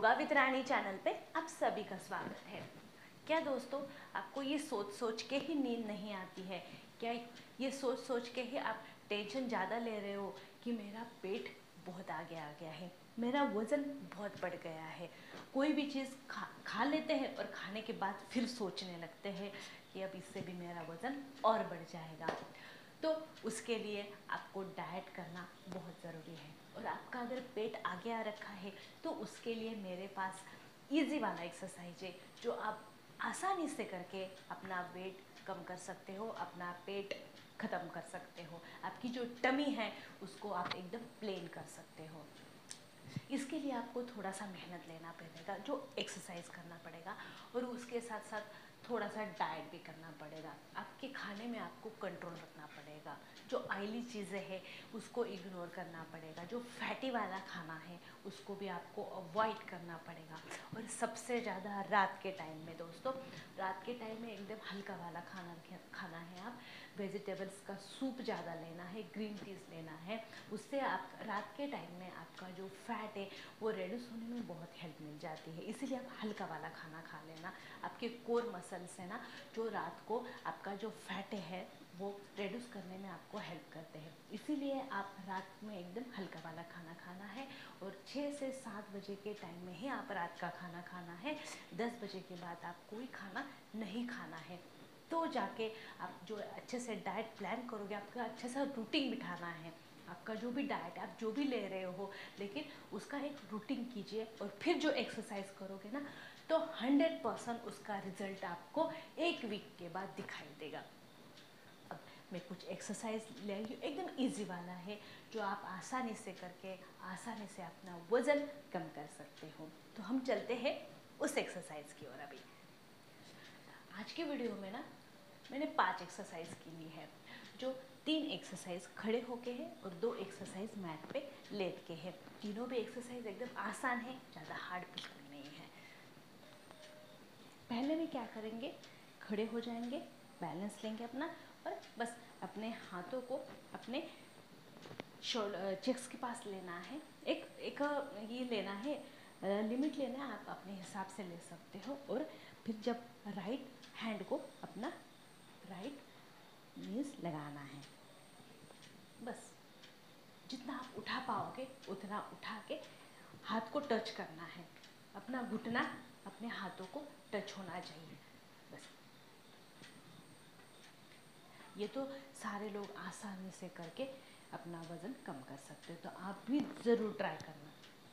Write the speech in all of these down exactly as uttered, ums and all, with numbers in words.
Yoga with Rani channel पे आप सभी का स्वागत है। क्या दोस्तों, आपको ये सोच सोच के ही नींद नहीं आती है? क्या ये सोच सोच के ही आप टेंशन ज़्यादा ले रहे हो कि मेरा पेट बहुत आगे आ गया है, मेरा वज़न बहुत बढ़ गया है? कोई भी चीज़ खा खा लेते हैं और खाने के बाद फिर सोचने लगते हैं कि अब इससे भी मेरा वज़न और बढ़ जाएगा। तो उसके लिए आपको डाइट करना बहुत ज़रूरी है। और आपका अगर पेट आगे आ रखा है तो उसके लिए मेरे पास इजी वाला एक्सरसाइज है जो आप आसानी से करके अपना वेट कम कर सकते हो, अपना पेट ख़त्म कर सकते हो, आपकी जो टमी है उसको आप एकदम प्लेन कर सकते हो। इसके लिए आपको थोड़ा सा मेहनत लेना पड़ेगा, जो एक्सरसाइज करना पड़ेगा, और उसके साथ साथ थोड़ा सा डाइट भी करना पड़ेगा। आपके खाने में आपको कंट्रोल रखना पड़ेगा, जो ऑयली चीज़ें हैं उसको इग्नोर करना पड़ेगा, जो फैटी वाला खाना है उसको भी आपको अवॉइड करना पड़ेगा। और सबसे ज़्यादा रात के टाइम में दोस्तों, रात के टाइम में एकदम हल्का वाला खाना खाना है। आप वेजिटेबल्स का सूप ज़्यादा लेना है, ग्रीन टीज़ लेना है, उससे आप रात के टाइम में आपका जो फैट है वो रिड्यूस होने में बहुत हेल्प मिल जाती है। इसीलिए आप हल्का वाला खाना खा लेना। आपके कोर मसल्स है ना, जो रात को आपका जो फैट है वो रिड्यूस करने में आपको हेल्प करते हैं। इसीलिए आप रात में एकदम हल्का वाला खाना खाना है, और छः से सात बजे के टाइम में ही आप रात का खाना खाना है। दस बजे के बाद आप कोई खाना नहीं खाना है। तो जाके आप जो अच्छे से डाइट प्लान करोगे, आपका अच्छे से रूटीन बिठाना है। आपका जो भी डाइट आप जो भी ले रहे हो, लेकिन उसका एक रूटीन कीजिए, और फिर जो एक्सरसाइज करोगे ना तो हंड्रेड परसेंट उसका रिजल्ट आपको एक वीक के बाद दिखाई देगा। अब मैं कुछ एक्सरसाइज ले रही हूँ, एकदम इजी वाला है, जो आप आसानी से करके आसानी से अपना वज़न कम कर सकते हो। तो हम चलते हैं उस एक्सरसाइज की ओर। अभी आज के वीडियो में ना मैंने पांच एक्सरसाइज की ली है, जो तीन एक्सरसाइज खड़े होके है और दो एक्सरसाइज मैट पे लेट के है। तीनों भी एक्सरसाइज एकदम आसान है, ज़्यादा हार्ड बिल्कुल नहीं है। पहले में क्या करेंगे, खड़े हो जाएंगे, बैलेंस लेंगे अपना, और बस अपने हाथों को अपने शोल्डर चेस्ट के पास लेना है। एक एक ये लेना है, लिमिट लेना है, आप अपने हिसाब से ले सकते हो। और फिर जब राइट हैंड को अपना राइट नीज लगाना है, बस जितना आप उठा पाओगे उतना उठा के हाथ को टच करना है। अपना घुटना अपने हाथों को टच होना चाहिए। बस ये तो सारे लोग आसानी से करके अपना वज़न कम कर सकते हो, तो आप भी ज़रूर ट्राई करना।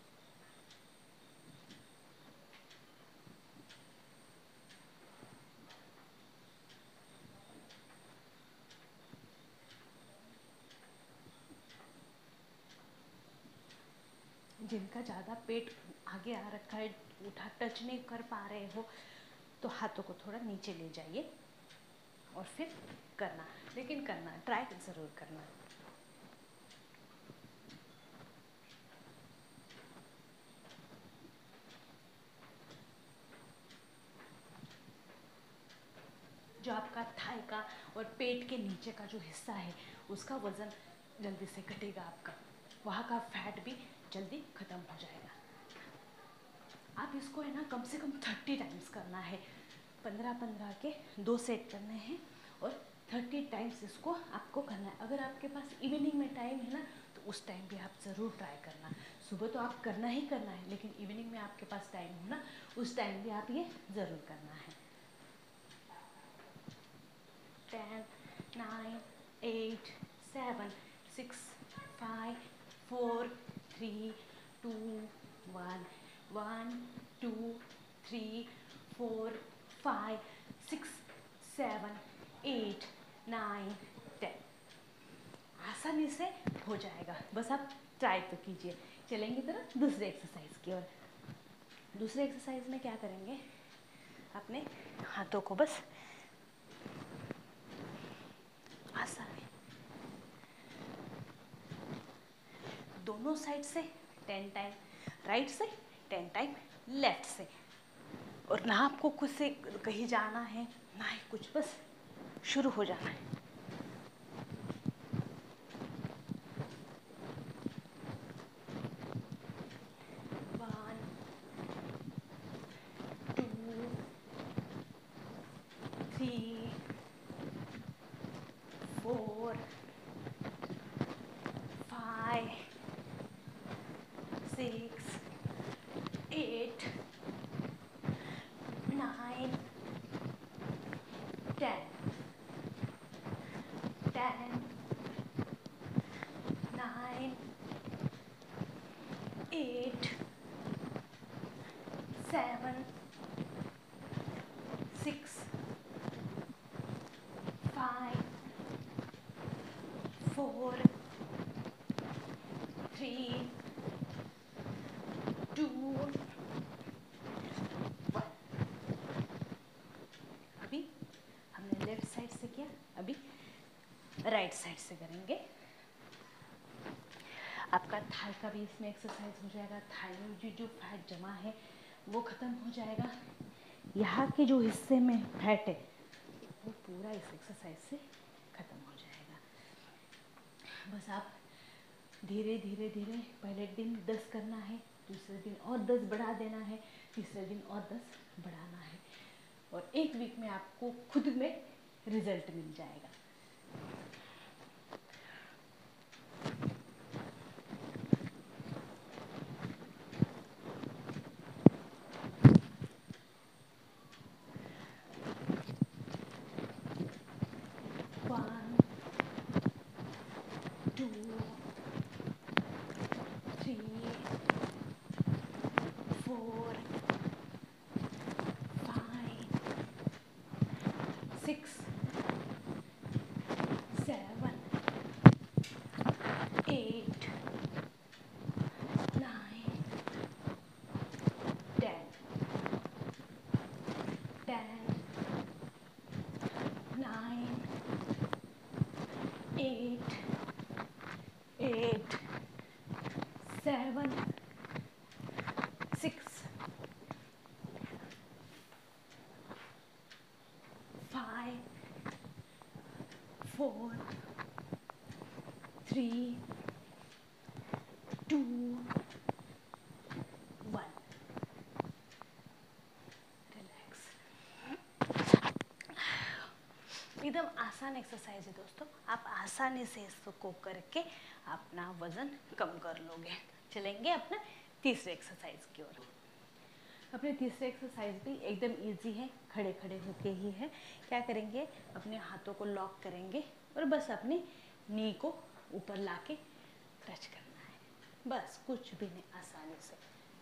जिनका ज़्यादा पेट आगे आ रखा है, उठा टच नहीं कर पा रहे हो, तो हाथों को थोड़ा नीचे ले जाइए और फिर करना, लेकिन करना ट्राई ज़रूर करना। जो आपका थाई का और पेट के नीचे का जो हिस्सा है उसका वज़न जल्दी से घटेगा, आपका वहाँ का फैट भी जल्दी ख़त्म हो जाएगा। आप इसको है ना कम से कम थर्टी टाइम्स करना है। पंद्रह पंद्रह के दो सेट करने हैं और थर्टी टाइम्स इसको आपको करना है। अगर आपके पास इवनिंग में टाइम है ना तो उस टाइम भी आप ज़रूर ट्राई करना। सुबह तो आप करना ही करना है, लेकिन इवनिंग में आपके पास टाइम हो ना, उस टाइम भी आप ये ज़रूर करना है। Ten, nine, eight, seven, six, five, four, three, two, one, one, two, three, four, five, six, seven, eight, nine, ten. आसानी से हो जाएगा, बस आप ट्राई तो कीजिए। चलेंगे तो ना दूसरे एक्सरसाइज की ओर। दूसरे एक्सरसाइज में क्या करेंगे, अपने हाथों को बस आसानी दोनों साइड से टेन टाइम, राइट से टेन टाइम, लेफ्ट से। और ना आपको खुद से कहीं जाना है ना ही कुछ, बस शुरू हो जाना है। One, six, eight, nine, ten, ten, nine, eight, seven, six, five, four, three, two, one. अभी हमने लेफ्ट साइड से किया, अभी राइट साइड से करेंगे। आपका थाई का भी इसमें एक्सरसाइज हो जाएगा। थाई में जो जो फैट जमा है वो ख़त्म हो जाएगा। यहाँ के जो हिस्से में फैट है वो पूरा इस एक्सरसाइज से ख़त्म हो जाएगा। बस आप धीरे धीरे धीरे पहले दिन दस करना है, दूसरे दिन और दस बढ़ा देना है, तीसरे दिन और दस बढ़ाना है, और एक वीक में आपको खुद में रिजल्ट मिल जाएगा। One, two, three, four, five, six, seven, eight, nine, ten, ten, nine, eight, eight, seven, six, five, four, three, two, one. Relax. एकदम आसान एक्सरसाइज है दोस्तों, आप आसानी से इसको करके अपना वजन कम कर लोगे। चलेंगे अपना तीसरे एक्सरसाइज की ओर। अपने तीसरे एक्सरसाइज भी एकदम इजी है, खड़े खड़े होके ही है। क्या करेंगे, अपने हाथों को लॉक करेंगे और बस अपनी नी को ऊपर लाके टच करना है, बस कुछ भी नहीं, आसानी से।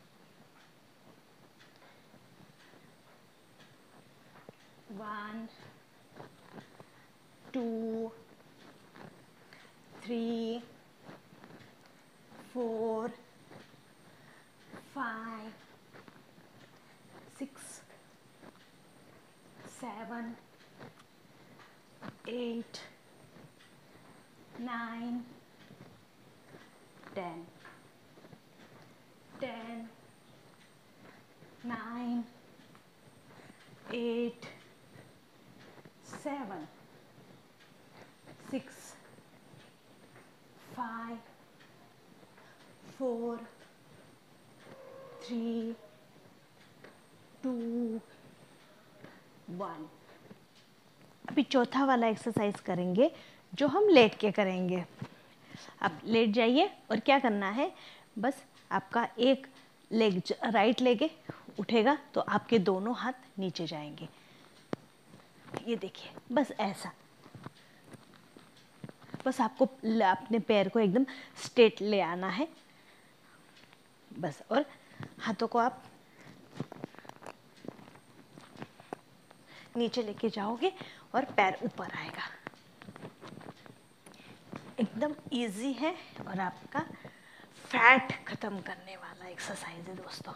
One, two, three, four, five, six, seven, eight, nine, ten, ten, nine, eight, seven, six, five, four, three, two, one. अभी चौथा वाला एक्सरसाइज करेंगे जो हम लेट के करेंगे। आप लेट जाइए और क्या करना है, बस आपका एक लेग राइट लेग उठेगा तो आपके दोनों हाथ नीचे जाएंगे। ये देखिए, बस ऐसा, बस आपको अपने पैर को एकदम स्ट्रेट ले आना है बस, और हाथों को आप नीचे लेके जाओगे और पैर ऊपर आएगा। एकदम इजी है और आपका फैट खत्म करने वाला एक्सरसाइज है दोस्तों।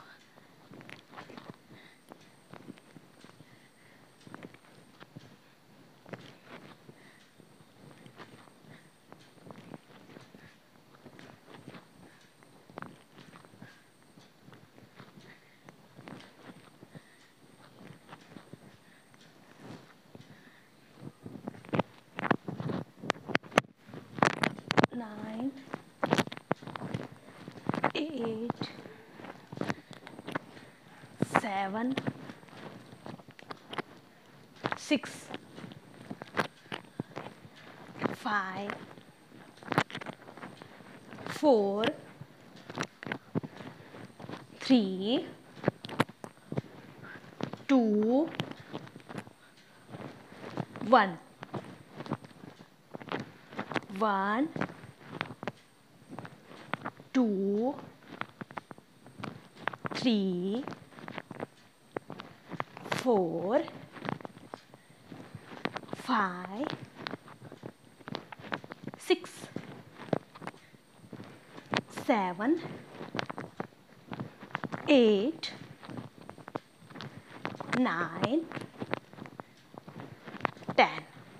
Nine, eight, seven, six, five, four, three, two, one, one, two, three, four, five, six, seven, eight, nine, ten.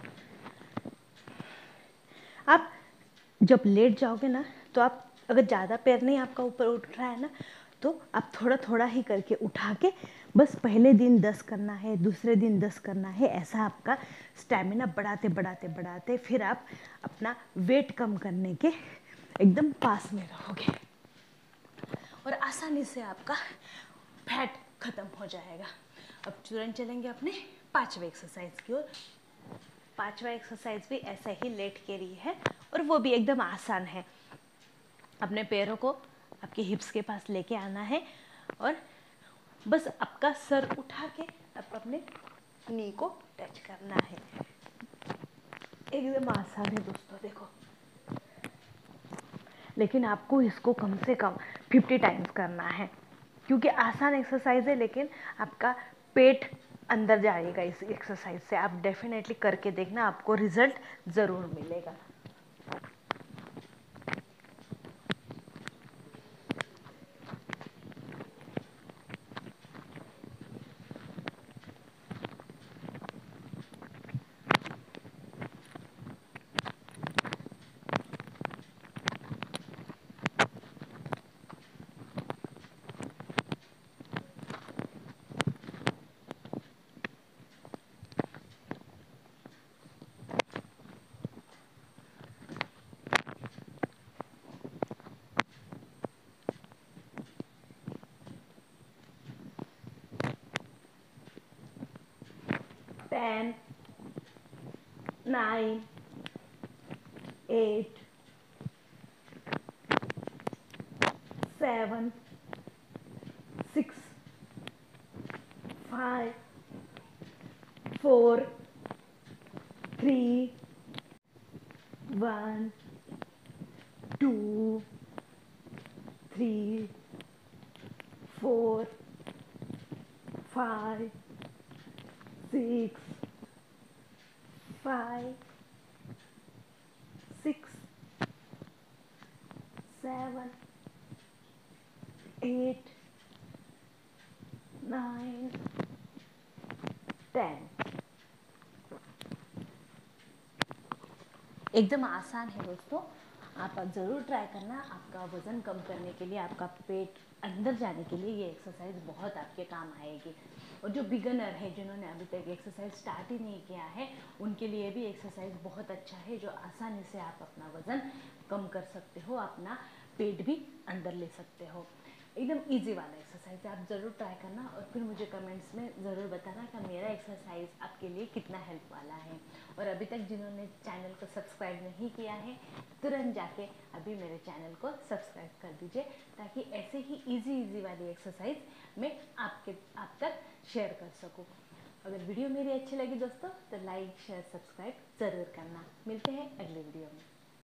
आप जब लेट जाओगे ना तो आप अगर ज़्यादा पैर नहीं आपका ऊपर उठ रहा है ना तो आप थोड़ा थोड़ा ही करके उठा के बस पहले दिन दस करना है, दूसरे दिन दस करना है, ऐसा आपका स्टैमिना बढ़ाते बढ़ाते बढ़ाते फिर आप अपना वेट कम करने के एकदम पास में रहोगे और आसानी से आपका फैट खत्म हो जाएगा। अब तुरंत चलेंगे अपने पांचवें एक्सरसाइज की ओर। पांचवा एक्सरसाइज भी ऐसा ही लेट के लिए है और वो भी एकदम आसान है। अपने पैरों को आपके हिप्स के पास लेके आना है और बस आपका सर उठा के आप अपने नी को टच करना है। एकदम आसान है दोस्तों, देखो। लेकिन आपको इसको कम से कम फिफ्टी टाइम्स करना है क्योंकि आसान एक्सरसाइज है, लेकिन आपका पेट अंदर जाएगा इस एक्सरसाइज से। आप डेफिनेटली करके देखना, आपको रिजल्ट ज़रूर मिलेगा। Ten, nine, eight, seven, six, five, four, three, one, two, three, four, five, six, five, six, seven, eight, nine, ten. एकदम आसान है दोस्तों, आप ज़रूर ट्राई करना। आपका वज़न कम करने के लिए, आपका पेट अंदर जाने के लिए ये एक्सरसाइज बहुत आपके काम आएगी। और जो बिगनर है, जिन्होंने अभी तक एक्सरसाइज स्टार्ट ही नहीं किया है, उनके लिए भी एक्सरसाइज बहुत अच्छा है, जो आसानी से आप अपना वज़न कम कर सकते हो, अपना पेट भी अंदर ले सकते हो। एकदम इजी वाला एक्सरसाइज है, आप ज़रूर ट्राई करना और फिर मुझे कमेंट्स में ज़रूर बताना कि मेरा एक्सरसाइज आपके लिए कितना हेल्प वाला है। और अभी तक जिन्होंने चैनल को सब्सक्राइब नहीं किया है, तुरंत जाके अभी मेरे चैनल को सब्सक्राइब कर दीजिए, ताकि ऐसे ही इजी इजी वाली एक्सरसाइज मैं आपके आप तक शेयर कर सकूँ। अगर वीडियो मेरी अच्छी लगी दोस्तों तो लाइक शेयर सब्सक्राइब ज़रूर करना। मिलते हैं अगले वीडियो में।